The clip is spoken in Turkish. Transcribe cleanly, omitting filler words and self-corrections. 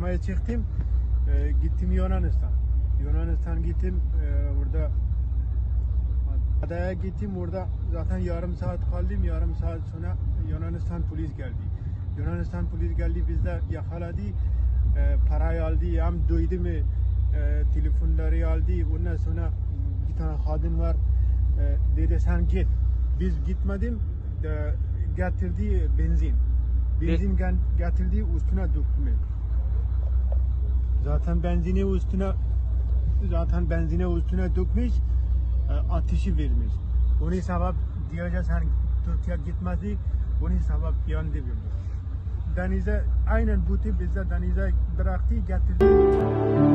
aramaya çıktım. Gittim Yunanistan. Yunanistan gittim. Orada adaya gittim. Orada zaten yarım saat kaldım. Yarım saat sonra Yunanistan polis geldi. Yunanistan polis geldi, bizde yakaladı. Parayı aldı. Hem duydu mu telefonları aldı. Ondan sonra bir tane kadın var. Dedi sen git. Biz gitmedim. Getirdi benzin. Benzin getirdi, üstüne döktü. Zaten benzine üstüne dökmüş, ateşi vermiş. Onun sebep diyece sen Türkiye gitmedi, onun sebep yandı vermiş. Denize aynen bu tip bize denize bıraktı, getirdi.